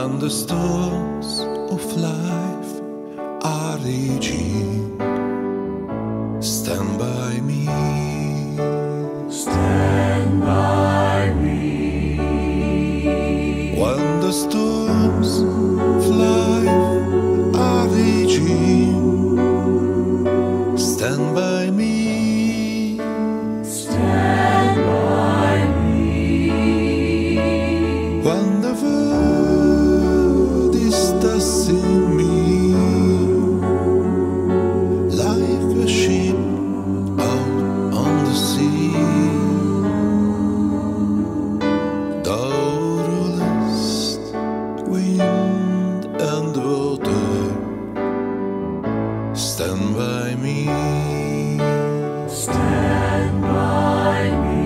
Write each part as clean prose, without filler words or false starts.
When the storms of life are raging, stand by me. Stand by me. When the storms of life are raging, stand by me. Stand by me. When the world is tossing me like a ship out on the sea, thou rulest wind and water, stand by me. Stand by me.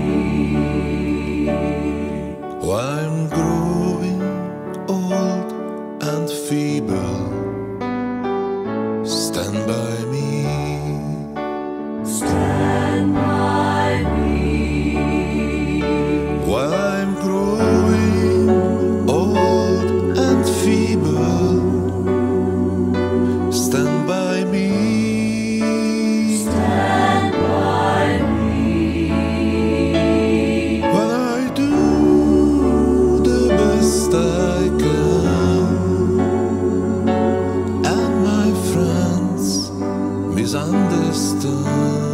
I'm growing old and feeble, stand by me. Stand by me. While I'm growing old and feeble, stand by me. Stand by me. When I do the best I can, and my friends misunderstand.